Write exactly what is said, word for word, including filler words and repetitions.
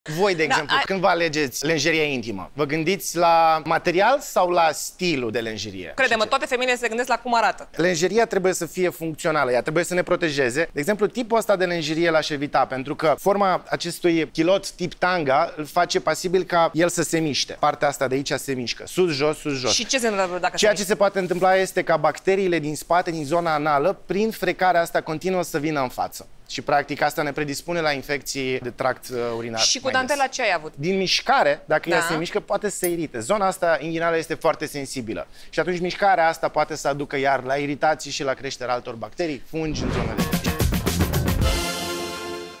Voi, de exemplu, da, când vă alegeți lenjeria intimă, vă gândiți la material sau la stilul de lenjerie? Crede-mă, toate femeile se gândesc la cum arată. Lenjeria trebuie să fie funcțională, ea trebuie să ne protejeze. De exemplu, tipul ăsta de lenjerie l-aș evita, pentru că forma acestui kilot tip tanga îl face pasibil ca el să se miște. Partea asta de aici se mișcă, sus, jos, sus, jos. Și ce se întâmplă dacă Ceea se ce se poate întâmpla este ca bacteriile din spate, din zona anală, prin frecarea asta continuă să vină în față. Și practic asta ne predispune la infecții de tract urinar. Și cu dantela ce ai avut? Din mișcare, dacă da. ea se mișcă, poate să se irite. Zona asta inghinală este foarte sensibilă. Și atunci mișcarea asta poate să aducă iar la iritații și la creșterea altor bacterii, fungi în zona de